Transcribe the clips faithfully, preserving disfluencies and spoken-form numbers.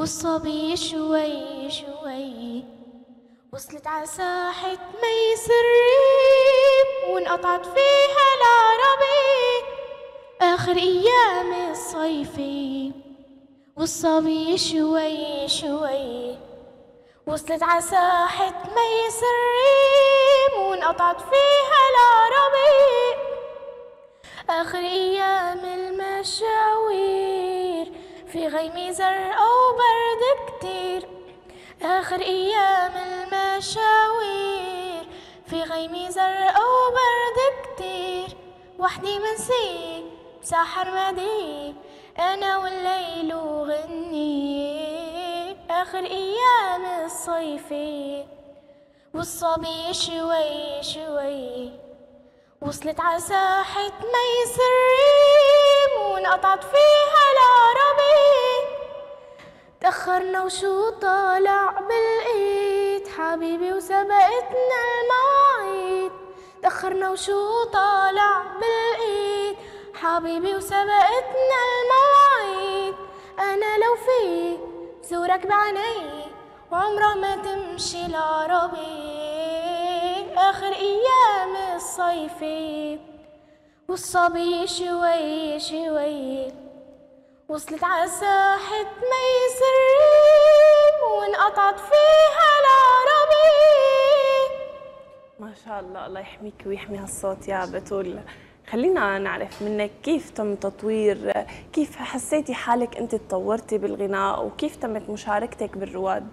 والصبي شوي شوي وصلت على ساحة ميسري وانقطعت فيها العربي آخر أيام الصيفي. والصبي شوي شوي وصلت على ساحة ميسري وانقطعت فيها العربي آخر أيام المشاوير في غيمي زرق وبرد كتير. آخر أيام المشاوير في غيمي زرق وبرد كتير. وحدي منسي بساحر مدي أنا والليل وغني آخر أيام الصيفي. والصبي شوي شوي وصلت على ساحة ميسري وانقطعت فيها العربي. تأخرنا وشو طالع بالإيد حبيبي وسبقتنا المواعيد. تأخرنا وشو طالع بالإيد حبيبي وسبقتنا المواعيد. أنا لو في زورك بعيني وعمره ما تمشي العربي آخر أيام الصيفي. والصبي شوي شوي وصلت على ساحة ميسري وانقطعت فيها العربي. ما شاء الله، الله يحميك ويحمي هالصوت يا بتول. خلينا نعرف منك كيف تم تطوير، كيف حسيتي حالك انت تطورتي بالغناء وكيف تمت مشاركتك بالرواد؟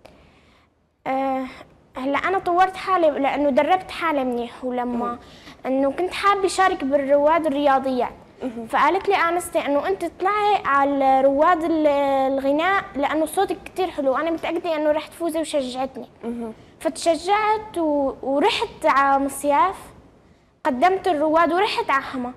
أه هلا انا طورت حالي لانه دربت حالي منيح، ولما انه كنت حابه اشارك بالرواد الرياضيات فقالت لي انستي انه انت اطلعي على رواد الغناء لانه صوتك كثير حلو، انا متاكده انه رح تفوزي وشجعتني. فتشجعت و... ورحت على مصياف قدمت الرواد ورحت على حما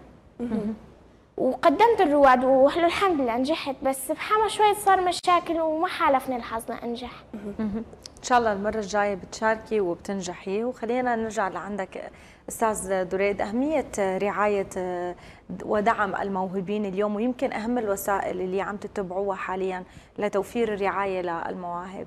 وقدمت الرواد وحلو الحمد لله نجحت، بس بحما شوي صار مشاكل وما حالفني الحظ لانجح. ان شاء الله المره الجايه بتشاركي وبتنجحي. وخلينا نرجع لعندك استاذ دريد، اهميه رعايه ودعم الموهوبين اليوم ويمكن اهم الوسائل اللي عم تتبعوها حاليا لتوفير الرعايه للمواهب.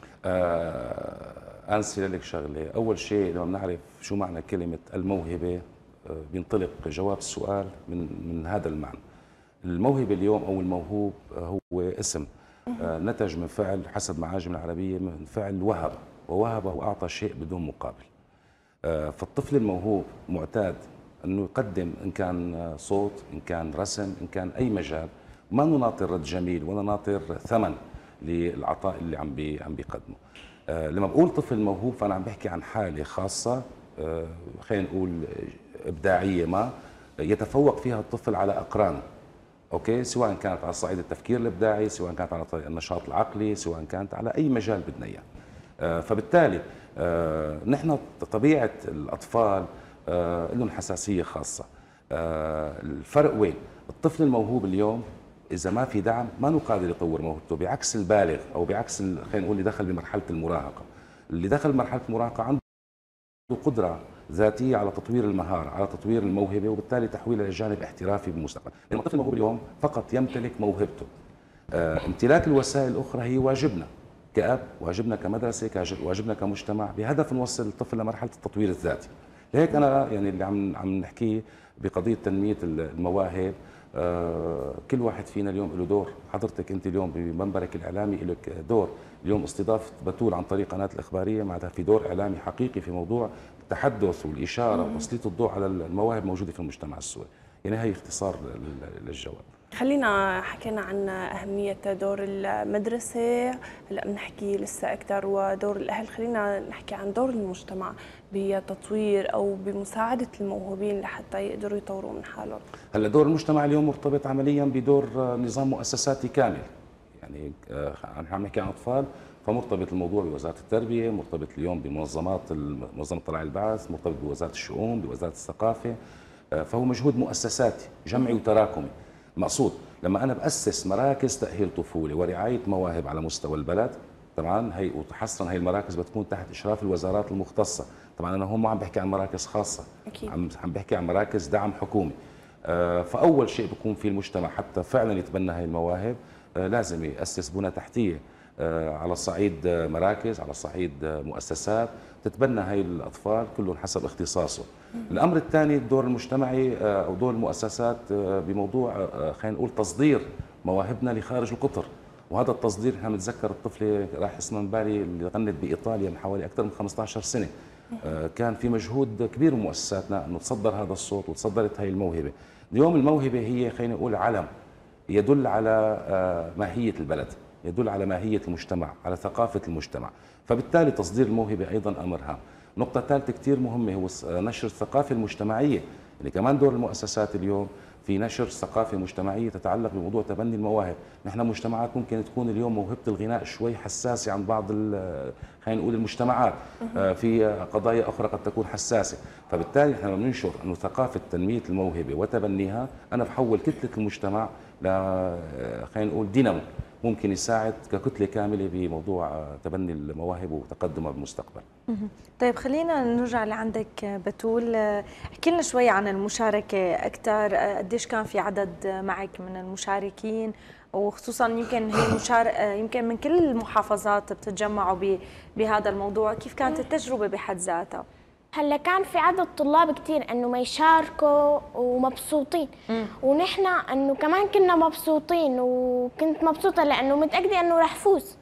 آه انسي لك شغله، اول شيء لما بنعرف شو معنى كلمه الموهبه آه بينطلق جواب السؤال من من هذا المعنى. الموهبه اليوم او الموهوب هو اسم آه نتج من فعل حسب معاجم العربيه من فعل وهب، ووهب واعطى شيء بدون مقابل. آه فالطفل الموهوب معتاد انه يقدم ان كان صوت، ان كان رسم، ان كان اي مجال، ما نناطر رد جميل ولا ناطر ثمن للعطاء اللي عم بي عم بيقدمه. آه لما بقول طفل موهوب فانا عم بحكي عن حاله خاصه آه خلينا نقول ابداعيه ما يتفوق فيها الطفل على اقرانه. اوكي، سواء كانت على صعيد التفكير الابداعي، سواء كانت على طريق النشاط العقلي، سواء كانت على اي مجال بدنا اياه. آه فبالتالي آه نحن طبيعه الاطفال آه لهم حساسيه خاصه. آه الفرق وين؟ الطفل الموهوب اليوم إذا ما في دعم ما نقادر يطور موهبته، بعكس البالغ أو بعكس خلينا نقول اللي دخل بمرحلة المراهقة. اللي دخل بمرحلة المراهقة عنده قدرة ذاتية على تطوير المهارة، على تطوير الموهبة، وبالتالي تحويلها لجانب احترافي بالمستقبل. لأن الطفل الموهوب اليوم فقط يمتلك موهبته. آه، امتلاك الوسائل الأخرى هي واجبنا كأب، واجبنا كمدرسة، واجبنا كمجتمع، بهدف نوصل الطفل لمرحلة التطوير الذاتي. لهيك أنا يعني اللي عم عم نحكيه بقضية تنمية المواهب، آه كل واحد فينا اليوم له دور. حضرتك انت اليوم بمنبرك الاعلامي لك دور، اليوم استضافه بتول عن طريق قناه الاخباريه معناتها في دور اعلامي حقيقي في موضوع التحدث والاشاره وتسليط الضوء على المواهب الموجوده في المجتمع السوري. يعني هي اختصار للجواب. خلينا حكينا عن أهمية دور المدرسة، هلا بنحكي لسه أكثر ودور الأهل، خلينا نحكي عن دور المجتمع بتطوير أو بمساعدة الموهوبين لحتى يقدروا يطوروا من حالهم. هلا دور المجتمع اليوم مرتبط عمليا بدور نظام مؤسساتي كامل. يعني عم نحكي عن أطفال فمرتبط الموضوع بوزارة التربية، مرتبط اليوم بمنظمات منظمة طلائع البعث، مرتبط بوزارة الشؤون، بوزارة الثقافة، فهو مجهود مؤسساتي جمعي وتراكمي. المقصود لما انا باسس مراكز تاهيل طفولي ورعايه مواهب على مستوى البلد، طبعا هي وتحصن هي المراكز بتكون تحت اشراف الوزارات المختصه. طبعا انا هون ما عم بحكي عن مراكز خاصه، أكيد. عم عم بحكي عن مراكز دعم حكومي. آه فاول شيء بيكون في المجتمع حتى فعلا يتبنى هي المواهب لازم يأسس بنى تحتية على الصعيد مراكز، على الصعيد مؤسسات تتبنى هاي الأطفال كلهم حسب اختصاصه. الأمر الثاني الدور المجتمعي أو دور المؤسسات بموضوع خلينا نقول تصدير مواهبنا لخارج القطر. وهذا التصدير احنا بنتذكر الطفله راح اسمها بالي اللي غنت بايطاليا من حوالي اكثر من خمسة عشر سنه. كان في مجهود كبير من مؤسساتنا انه تصدر هذا الصوت وتصدرت هاي الموهبه. اليوم الموهبه هي خلينا نقول علم يدل على ماهيه البلد، يدل على ماهيه المجتمع، على ثقافه المجتمع، فبالتالي تصدير الموهبه ايضا امر هام. نقطه ثالثه كثير مهمه هو نشر الثقافه المجتمعيه، اللي كمان دور المؤسسات اليوم في نشر ثقافه مجتمعيه تتعلق بموضوع تبني المواهب. نحن مجتمعات ممكن تكون اليوم موهبه الغناء شوي حساسه عن بعض خلينا نقول المجتمعات، في قضايا اخرى قد تكون حساسه، فبالتالي نحن بننشر انه ثقافه تنميه الموهبه وتبنيها انا بحول كتله المجتمع ل خلينا نقول دينامو ممكن يساعد ككتله كامله بموضوع تبني المواهب وتقدمها بالمستقبل. طيب خلينا نرجع لعندك بتول، احكي لنا شوي عن المشاركه اكثر، قديش كان في عدد معك من المشاركين، وخصوصا يمكن هي مشاركه يمكن من كل المحافظات بتتجمعوا بهذا الموضوع، كيف كانت التجربه بحد ذاتها؟ هلا كان في عدد طلاب كثير انه ما يشاركوا ومبسوطين، ونحن انه كمان كنا مبسوطين، وكنت مبسوطه لانه متاكده انه رح فوز.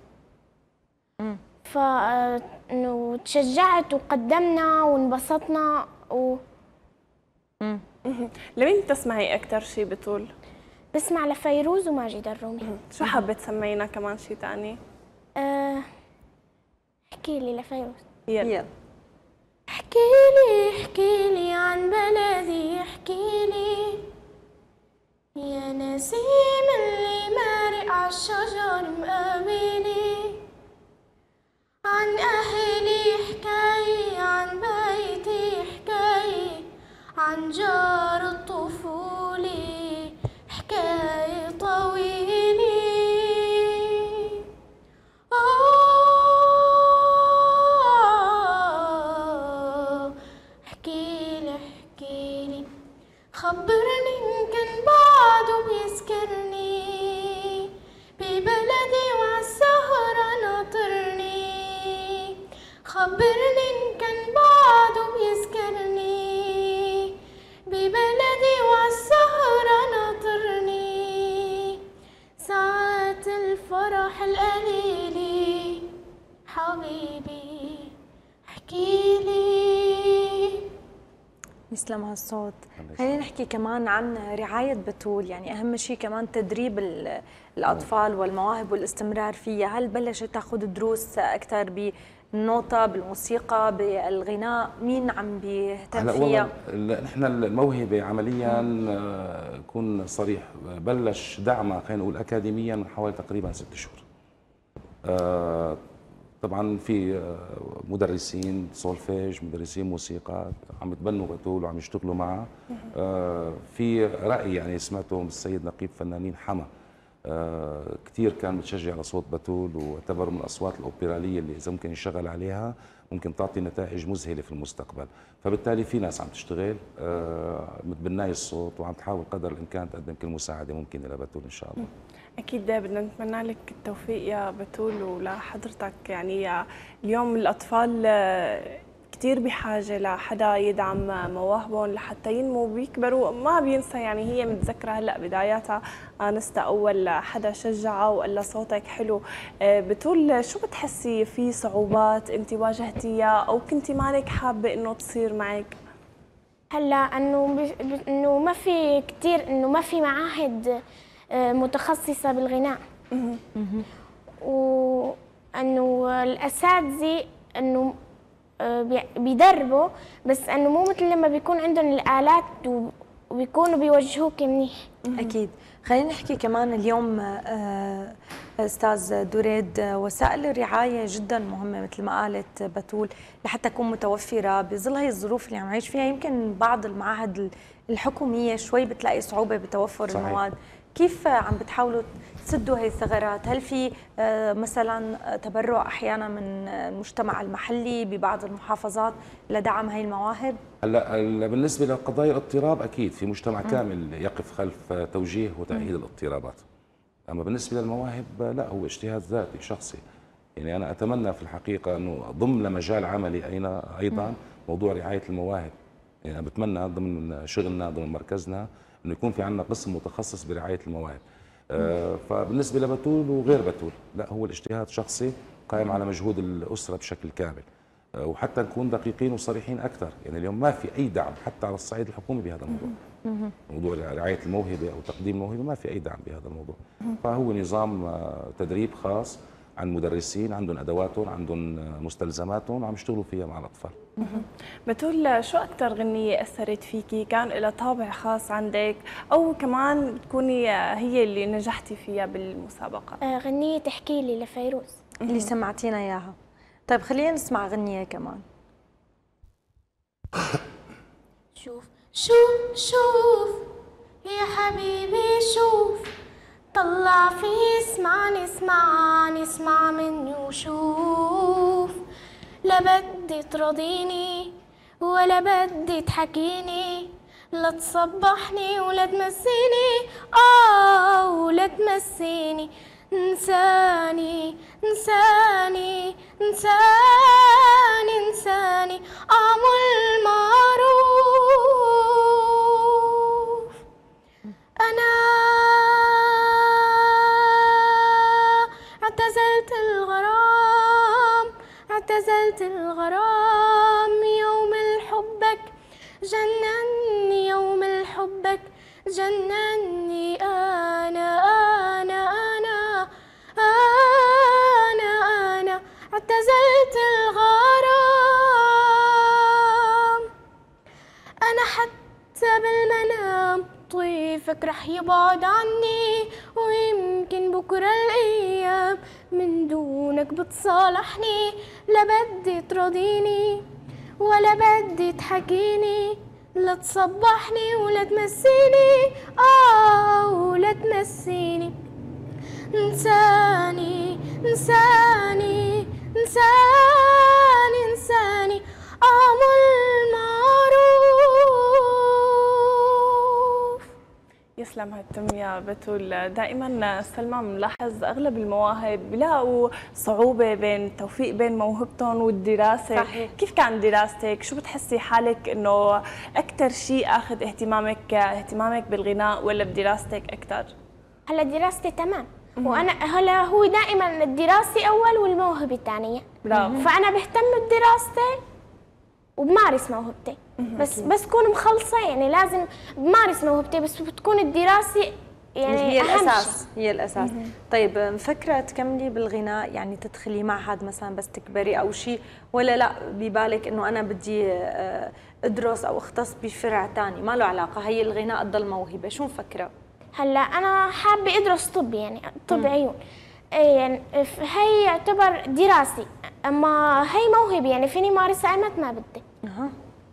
ف انه تشجعت وقدمنا وانبسطنا و امم لمين بتسمعي اكثر شيء بتول؟ بسمع لفيروز وماجد الرومي. شو حابه تسمعينا كمان شيء ثاني؟ أه... احكي لي لفيروز. يلا. احكي لي احكي لي عن بلدي، احكي لي يا نسيم اللي مارق عالشجر مقابلي، عن أهلي حكاية، عن بيتي حكاية، عن جار الطفولة حكاية طويلة. آه احكيلي احكيلي خبرني إن كان بعده بيذكرني، ببلدي وعالسهرة ناطرني. خبرني إن كان بعده بيذكرني، ببلدي وعالسهرة ناطرني. ساعات الفرح القليلة حبيبي احكيلي. يسلم هالصوت. خلينا نحكي كمان عن رعاية بتول، يعني أهم شيء كمان تدريب الأطفال والمواهب والاستمرار فيها. هل بلشت تاخذ دروس أكثر بالنوتة، بالموسيقى، بالغناء؟ مين عم بيهتم فيها؟ والله نحن الموهبة عمليا كون صريح بلش دعمها خلينا نقول أكاديميا من حوالي تقريبا ست شهور. طبعا في مدرسين سولفيج، مدرسين موسيقى عم يتبنوا بتول وعم يشتغلوا معها. في رأي يعني سمعته من السيد نقيب فنانين حما كثير كان متشجع على صوت بتول، واعتبر من الاصوات الاوبراليه اللي اذا ممكن يشتغل عليها ممكن تعطي نتائج مذهله في المستقبل. فبالتالي في ناس عم تشتغل متبناي الصوت وعم تحاول قدر الامكان تقدم كل مساعده ممكنه لبتول ان شاء الله. اكيد بدنا نتمنى لك التوفيق يا بتول ولحضرتك. يعني اليوم الاطفال كثير بحاجه لحدا يدعم مواهبهم لحتى ينموا بيكبروا. ما بينسى يعني هي متذكره هلا بداياتها انستا اول حدا شجعها وقال لها صوتك حلو. بتول شو بتحسي في صعوبات انت واجهتيها او كنتي مالك حابه انه تصير معك؟ هلا انه انه ما في كثير، انه ما في معاهد متخصصه بالغناء، وانه الاساتذه انه بيدربوا، بس انه مو مثل لما بيكون عندهم الالات وبيكونوا بيوجهوك منيح. اكيد. خلينا نحكي كمان اليوم استاذ دريد، وسائل الرعايه جدا مهمه مثل ما قالت بتول لحتى تكون متوفره بظل هي الظروف اللي عم نعيش فيها. يمكن بعض المعاهد الحكوميه شوي بتلاقي صعوبه بتوفر صحيح. المواد. كيف عم بتحاولوا تسدوا هي الثغرات؟ هل في مثلا تبرع احيانا من المجتمع المحلي ببعض المحافظات لدعم هي المواهب؟ هلا بالنسبه لقضايا الاضطراب اكيد في مجتمع م. كامل يقف خلف توجيه وتأهيل م. الاضطرابات. اما بالنسبه للمواهب لا، هو اجتهاد ذاتي شخصي. يعني انا اتمنى في الحقيقه انه ضمن لمجال عملي اين ايضا موضوع رعايه المواهب. يعني انا بتمنى ضمن شغلنا ضمن مركزنا انه يكون في عندنا قسم متخصص برعايه المواهب. آه فبالنسبه لبتول وغير بتول لا، هو الاجتهاد شخصي قائم على مجهود الاسره بشكل كامل. آه وحتى نكون دقيقين وصريحين اكثر، يعني اليوم ما في اي دعم حتى على الصعيد الحكومي بهذا الموضوع. موضوع رعايه الموهبه او تقديم الموهبه ما في اي دعم بهذا الموضوع. فهو نظام تدريب خاص عن مدرسين عندهم ادواتهم، عندهم مستلزماتهم، وعم يشتغلوا فيها مع الاطفال. بتقول شو اكثر غنيه اثرت فيكي، كان لها طابع خاص عندك او كمان بتكوني هي اللي نجحتي فيها بالمسابقه؟ آه، غنية تحكي لي لفيروز اللي سمعتينا اياها. طيب خلينا نسمع غنية كمان. شوف شوف شوف يا حبيبي شوف، طلع في اسمعني اسمعني اسمع مني وشوف، لا بدي ترضيني ولا بدي تحكيني، لا تصبحني ولا تمسيني اه ولا تمسيني، انساني انساني انساني انساني اعمل معروف. انا اعتزلت الغرام اعتزلت الغرام يوم الحبك جنني يوم الحبك جنني. انا انا انا انا انا اعتزلت الغرام. انا حتى بالمنام طيفك رح يبعد عني، ويمكن بكرة الأيام من دونك بتصالحني، لا بدي ترضيني ولا بدي تحكيني، لا تصبحني ولا تمسيني آه ولا تمسيني، انساني انساني انساني انساني اعمل معروف. يسلم هالتم يا بتول. دائما سلمى بنلاحظ اغلب المواهب بيلاقوا صعوبه بين التوفيق بين موهبتهم والدراسه. صحيح. كيف كان دراستك؟ شو بتحسي حالك انه اكثر شيء اخذ اهتمامك اهتمامك بالغناء ولا بدراستك اكثر؟ هلا دراستي تمام، وانا هلا هو دائما الدراسه اول والموهبه الثانيه، برافو. فانا بهتم بدراستي وبمارس موهبتي، بس بس كون مخلصه، يعني لازم بمارس موهبتي بس بتكون الدراسه يعني هي أهم الاساس شيء. هي الاساس. طيب مفكره تكملي بالغناء، يعني تدخلي معهد مثلا بس تكبري او شيء، ولا لا ببالك انه انا بدي آه، ادرس او اختص بفرع ثاني ما له علاقه، هي الغناء تضل موهبه، شو مفكره؟ هلا انا حابه ادرس طب، يعني طب عيون، إيه يعني هي يعتبر دراسي، اما هي موهبه يعني فيني مارسها ايمت ما بدي. اها.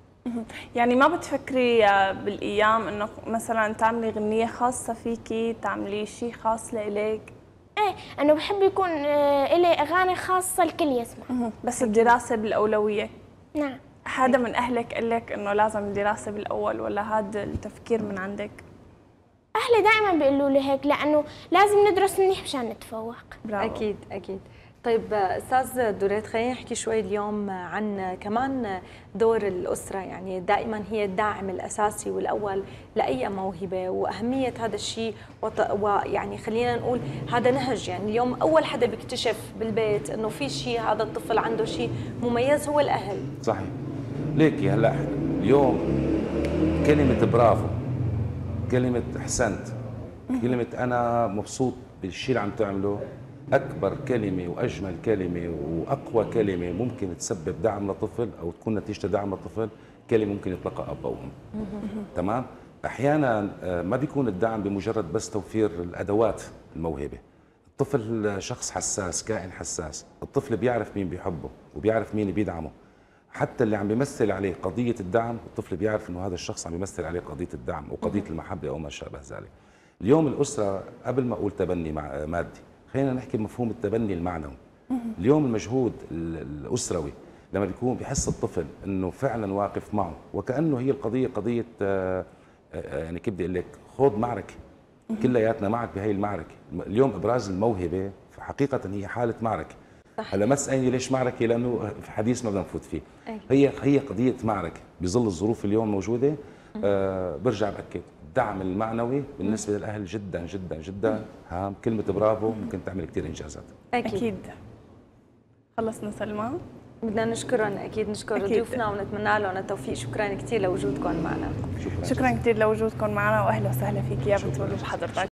يعني ما بتفكري بالايام انه مثلا تعملي غنيه خاصه فيكي، تعملي شيء خاص لإلك؟ ايه انه بحب يكون آه، إلي اغاني خاصه الكل يسمع. بس الدراسه بالاولويه؟ نعم. حدا من اهلك قال لك انه لازم الدراسه بالاول، ولا هذا التفكير من عندك؟ اهلي دائما بيقولوا لي هيك، لانه لازم ندرس منيح مشان نتفوق. برافو. اكيد اكيد. طيب استاذ دوريت، خلينا نحكي شوي اليوم عن كمان دور الاسره، يعني دائما هي الداعم الاساسي والاول لاي موهبه، واهميه هذا الشيء، ويعني خلينا نقول هذا نهج، يعني اليوم اول حدا بيكتشف بالبيت انه في شيء هذا الطفل عنده شيء مميز هو الاهل. صحيح. ليكي هلا اليوم كلمه برافو، كلمه احسنت، كلمه انا مبسوط بالشيء اللي عم تعمله، أكبر كلمة وأجمل كلمة وأقوى كلمة ممكن تسبب دعم لطفل أو تكون نتيجة دعم لطفل، كلمة ممكن يطلقها أب أو أم. تمام؟ أحيانا ما بيكون الدعم بمجرد بس توفير الأدوات الموهبة. الطفل شخص حساس، كائن حساس، الطفل بيعرف مين بيحبه وبيعرف مين بيدعمه. حتى اللي عم بيمثل عليه قضية الدعم، الطفل بيعرف إنه هذا الشخص عم بيمثل عليه قضية الدعم وقضية المحبة أو ما شابه ذلك. اليوم الأسرة قبل ما أقول تبني مادي، خلينا نحكي بمفهوم التبني المعنوي. اليوم المجهود الأسروي لما بيكون بيحس الطفل انه فعلا واقف معه، وكأنه هي القضية قضية يعني كيف بدي اقول لك خوض معركة، كلياتنا معك بهي المعركه. اليوم ابراز الموهبه حقيقه هي حاله معركه. هلا ما تسالني ليش معركه، لانه في حديث ما بدنا نفوت فيه. هي هي قضيه معركه بظل الظروف اليوم موجوده. آه برجع باكد الدعم المعنوي بالنسبه للاهل جدا جدا جدا هام. كلمه برافو ممكن تعمل كثير انجازات. اكيد, أكيد. خلصنا سلمى. بدنا نشكرهم اكيد، نشكر أكيد. ضيوفنا ونتمنى لهم التوفيق. شكرا كثير لوجودكم معنا. شكرا, شكرا كثير لوجودكم معنا، واهلا وسهلا فيك يا بتول بحضرتك.